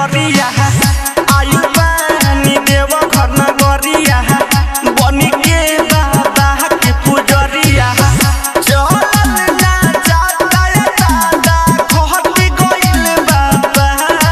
पुजरिया आयु पानी देव घर न गरिया बनी के बाबा के पुजरिया चलल ना जाता या दादा कहती गइल बाबा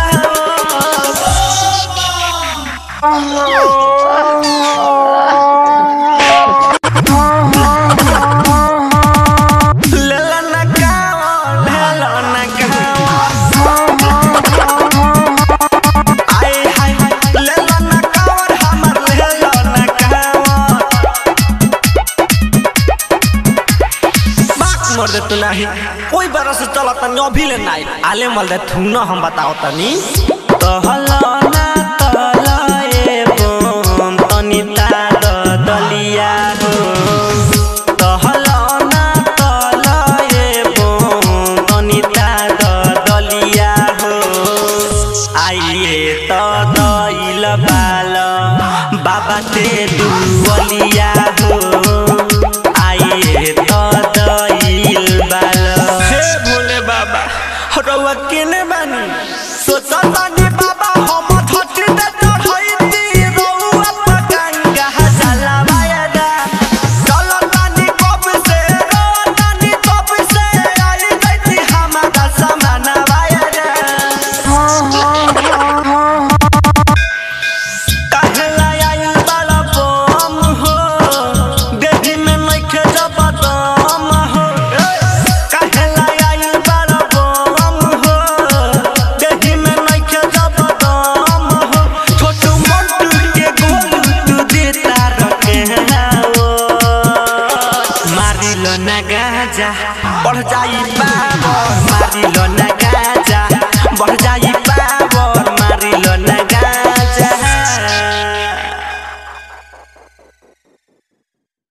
मर्दे तू नहीं कोई बरस चला तनी अभी ले नहीं आले मल दे तू न हम बताओ तनी तहला ना तहला ए बम तनी ताद दलिया हो तहला ना तहला ए बम तनी ताद दलिया हो आइए तो दइल बाल बाबा ते दुवलिया हो आइए तो रउआ केने बानी सोचल बानी बाबा हम धरती पे चढ़ैती रउआ पतंगा जाला वायदा चलल बानी कब से रोतानी कब से आई जैती हमारा सामान वायदा कहला आइल बाला बम हो देही में नइखे जब दम हो कहला आइल बाला जा